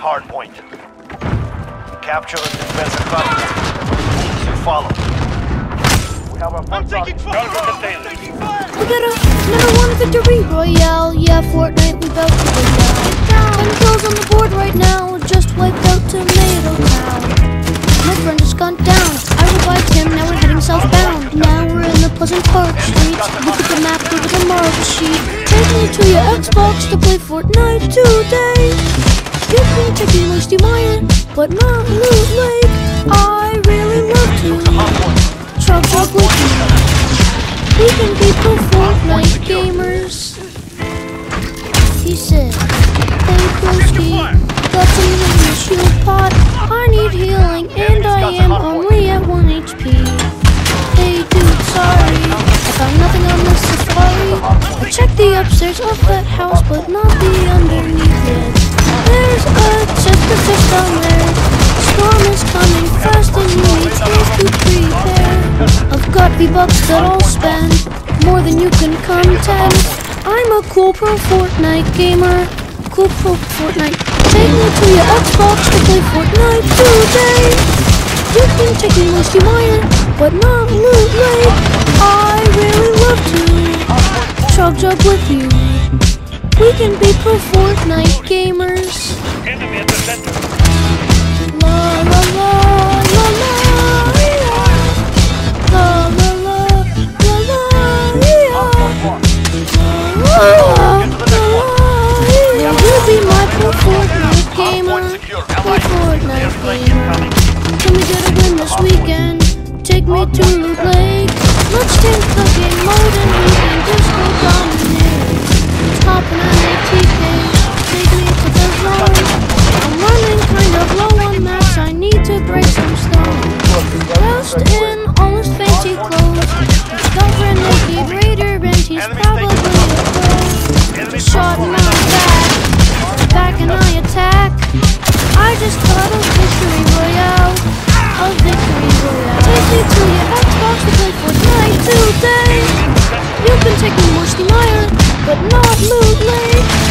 hard point. Capture and defend the hard point. Follow. We have a I'm taking fire! We got another victory royale. Yeah, Fortnite, we bout to go down. 10 kills on the board right now. Just wiped out Tomato Town. My friend just gone down. I revived him, now we're heading southbound. Now we're in the Pleasant Park streets. Look at the map, look at the marble sheet. Take me to your Xbox to play Fortnite today. You can take me Moisty Mire, but not Loot Lake. I really love to chug with you. We can be pro Fortnite gamers. He said, hey Broski, got something in the shield pot. I need healing and I am only at 1 HP. Hey dude, sorry, I found nothing on the safari. I checked the upstairs of that house, but not the underneath it. There's a chest of fish down there. Storm is coming fast and you need skills to prepare. I've got V-Bucks that I'll spend, more than you can contend. I'm a cool pro Fortnite gamer. Cool pro Fortnite. Take me to your Xbox to play Fortnite today. You can take me Moisty Mire, but not Loot Lake. I really love to chug with you. We can be pro Fortnite gamers. Enemy at the center. La la la la la yeah. La la la la la yeah. You'll be my pro Fortnite gamer. Pro Fortnite gamer. Can we get a win this weekend? Take me to Loot Lake. Let's take the game mode and we can just go dominate. Top and ATK, take me to the zone. I'm running kind of low on mats, I need to break some stone. Dressed in all his fancy clothes, his girlfriend Nikki Raider, and he's probably a pro. Shot in my back and I attack. I just got a victory royale, a victory royale. Take me to your Xbox to play Fortnite today. You can take me Moisty Mire, but not Loot Lake.